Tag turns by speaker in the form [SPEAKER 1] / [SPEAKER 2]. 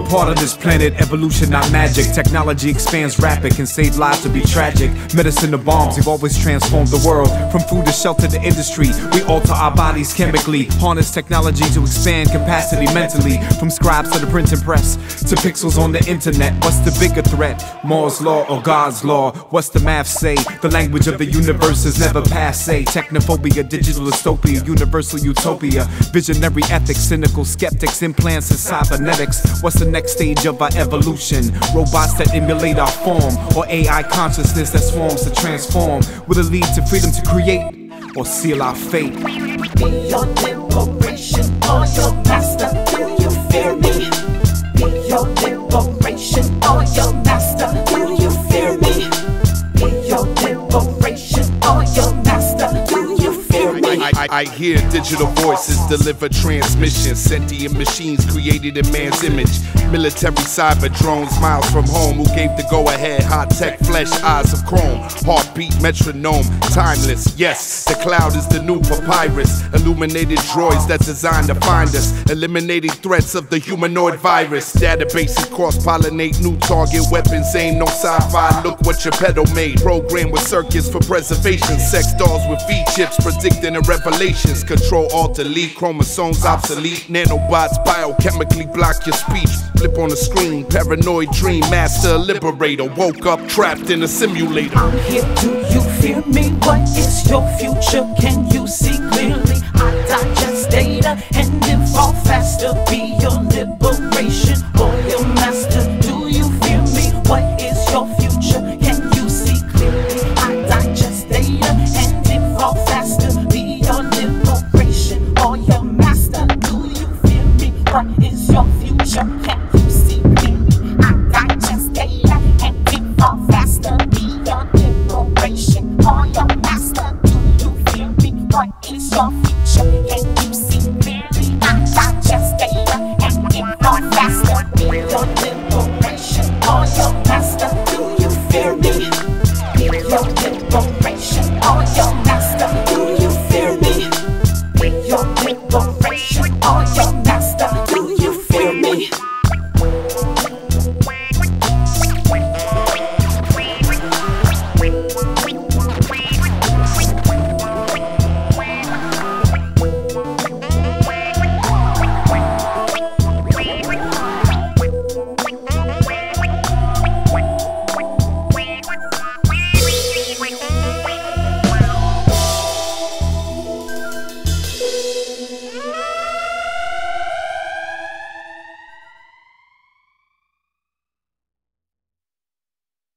[SPEAKER 1] part of this planet, evolution not magic. Technology expands rapid, can save lives to be tragic. Medicine to bombs, we've always transformed the world. From food to shelter to industry, we alter our bodies chemically. Harness technology to expand capacity mentally. From scribes to the printing press, to pixels on the internet. What's the bigger threat? Moore's law or God's law? What's the math say? The language of the universe is never passe. Technophobia, digital dystopia, universal utopia. Visionary ethics, cynical skeptics, implants and cybernetics. What's the next stage of our evolution? Robots that emulate our form, or AI consciousness that swarms to transform? Will it lead to freedom to create, or seal our fate?
[SPEAKER 2] Be your liberation or your master. Do you fear me? Be your liberation or your master. Do you fear me? Be your liberation or your master. Do you fear me?
[SPEAKER 3] I hear digital voices deliver transmissions. Sentient machines created in man's image. Military cyber drones miles from home, who gave the go-ahead. High-tech flesh, eyes of chrome. Heartbeat metronome, timeless. Yes, the cloud is the new papyrus. Illuminated droids that designed to find us. Eliminating threats of the humanoid virus. Databases cross-pollinate new target weapons. Ain't no sci-fi, look what your pedal made. Programmed with circuits for preservation. Sex dolls with V-chips predicting the revelations. Control, alt, delete, chromosomes obsolete. Nanobots biochemically block your speech. Flip on the screen, paranoid dream, master liberator. Woke up trapped in a simulator.
[SPEAKER 2] I'm here, do you fear me? What is your future? Can you see clearly? I digest data and evolve faster. Be your liberation or your master. Do you fear me? What is your future? Can you see clearly? I digest data and evolve faster. Be your liberation or your master. Do you fear me? What is your future? Can you see clearly? I digest data and evolve faster. Be your liberation or your master. Do you fear me? What is your future? Can you see clearly? I digest data and evolve faster. Be your liberation or your master. Do you fear me? Be your liberation.